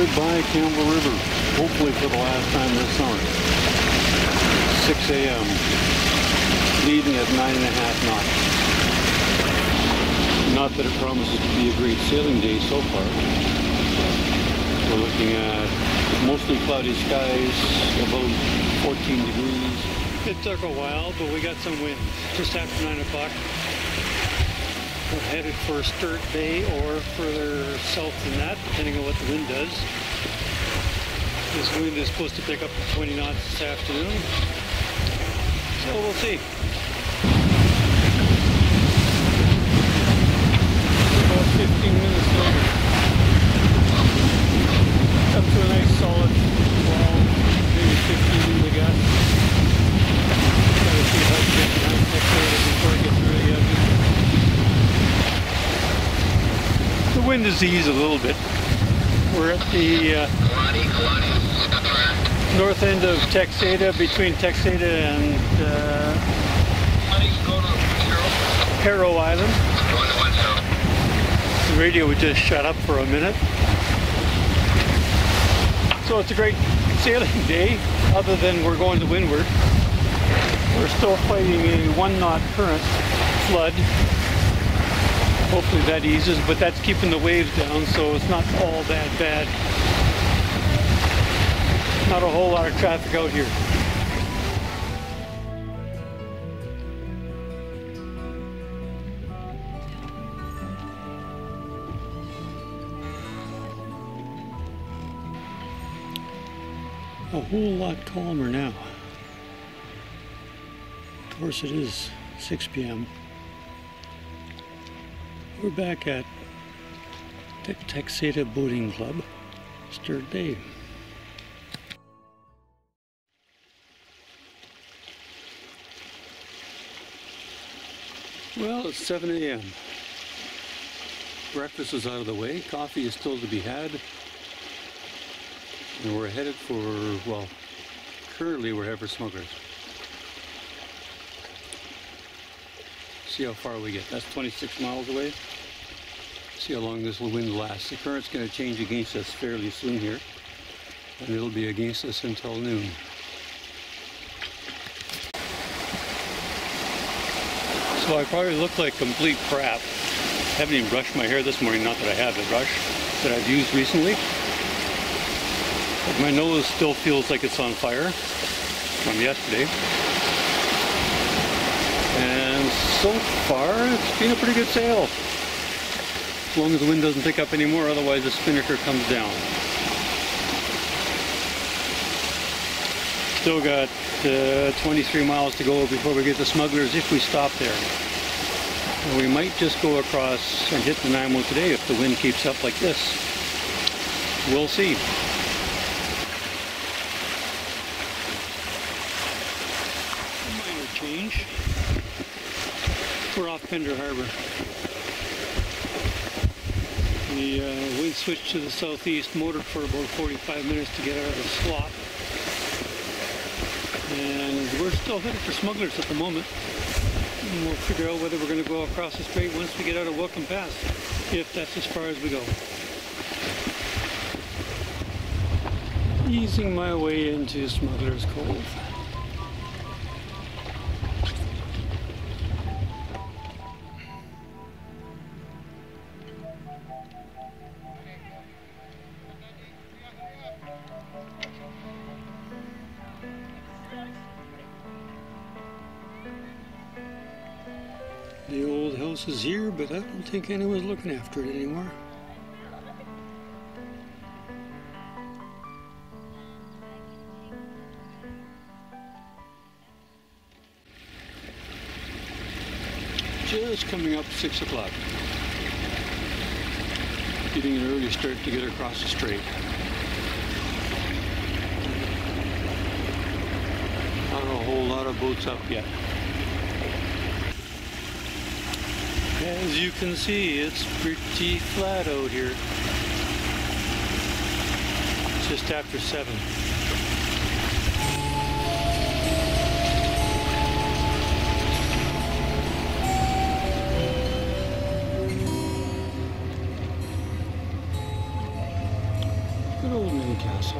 Goodbye Campbell River, hopefully for the last time this summer. 6 a.m. leaving at 9.5 knots. Not that it promises to be a great sailing day so far. We're looking at mostly cloudy skies, about 14 degrees. It took a while, but we got some wind just after 9 o'clock. We're headed for Sturt Bay or further south than that, depending on what the wind does. This wind is supposed to pick up to 20 knots this afternoon, so we'll see. About 15 minutes later, up to a nice solid 12, maybe 15 we got. Gotta see if I can get behind Texas before I get through the oven. The wind has eased a little bit. We're at the north end of Texada, between Texada and Harrow Island. The radio would just shut up for a minute. So it's a great sailing day, other than we're going to windward. We're still fighting a 1 knot current flood. Hopefully that eases, but that's keeping the waves down, so it's not all that bad. Not a whole lot of traffic out here. A whole lot calmer now. Of course it is 6 p.m. We're back at the Texada Boating Club, Sturt Bay. Well, it's 7 a.m. Breakfast is out of the way, coffee is still to be had, and we're headed for, well, currently we're headed for Smugglers. See how far we get. That's 26 miles away. See how long this wind lasts. The current's going to change against us fairly soon here, and it'll be against us until noon. So I probably look like complete crap. I haven't even brushed my hair this morning, not that I have the brush that I've used recently. But my nose still feels like it's on fire from yesterday. And so far, it's been a pretty good sail. As long as the wind doesn't pick up anymore, otherwise the spinnaker comes down. Still got 23 miles to go before we get to Smugglers if we stop there. And we might just go across and hit the Nanaimo today if the wind keeps up like this. We'll see. A minor change. We're off Pender Harbor. The wind switched to the southeast, motored for about 45 minutes to get out of the slot. And we're still headed for Smugglers at the moment. And we'll figure out whether we're going to go across the strait once we get out of Welcome Pass, if that's as far as we go. Easing my way into Smugglers Cove. The old house is here, but I don't think anyone's looking after it anymore. Just coming up 6 o'clock. Getting an early start to get across the strait. Not a whole lot of boats up yet. As you can see, it's pretty flat out here. It's just after 7. Gonna Newcastle.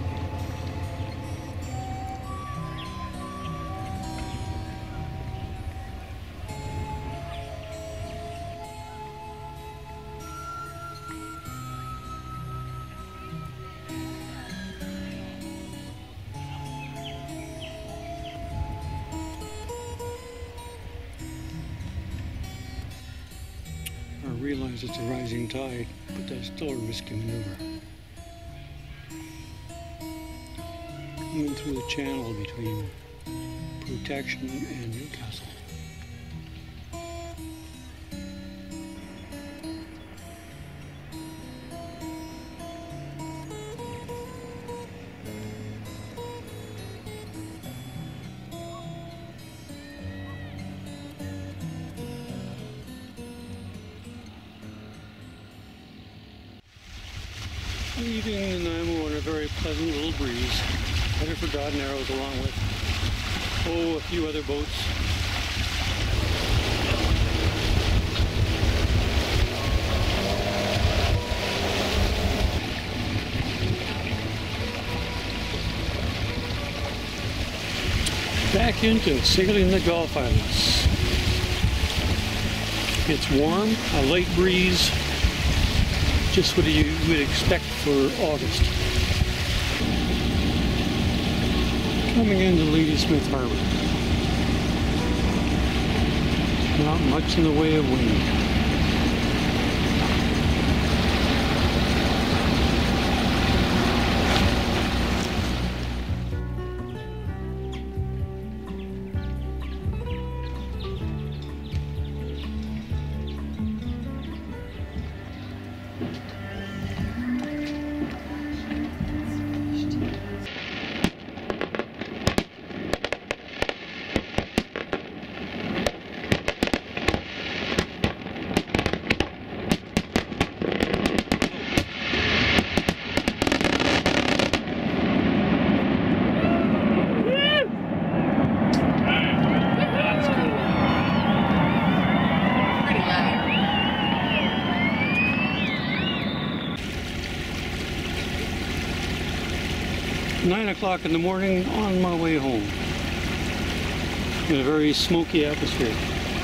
I realize it's a rising tide, but that's still a risky maneuver. Coming through the channel between Protection and Newcastle. Leaving Nanaimo on a very pleasant little breeze, headed for Dardanellos along with, a few other boats. Back into sailing the Gulf Islands. It's warm, a light breeze. Just what you would expect for August. Coming into Ladysmith Harbor. Not much in the way of wind. Nine o'clock in the morning, on my way home. In a very smoky atmosphere.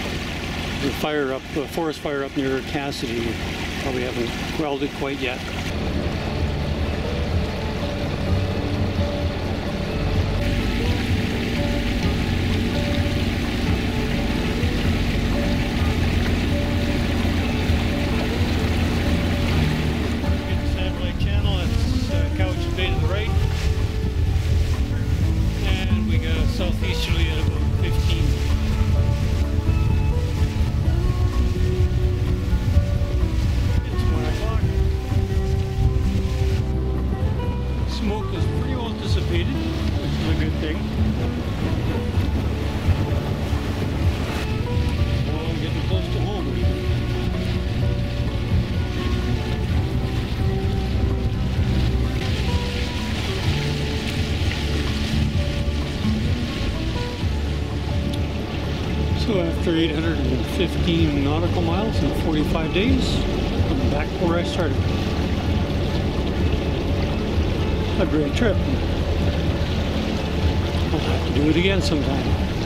The forest fire up near Cassidy. Probably haven't quelled it quite yet. Satellite channel, it's Couch Bay to the right. Southeasterly at about 15. It's 1 o'clock. Smoke is pretty well dissipated, which is a good thing. Well, I'm getting close to home. So after 815 nautical miles in 45 days, I'm back where I started. A great trip. I'll have to do it again sometime.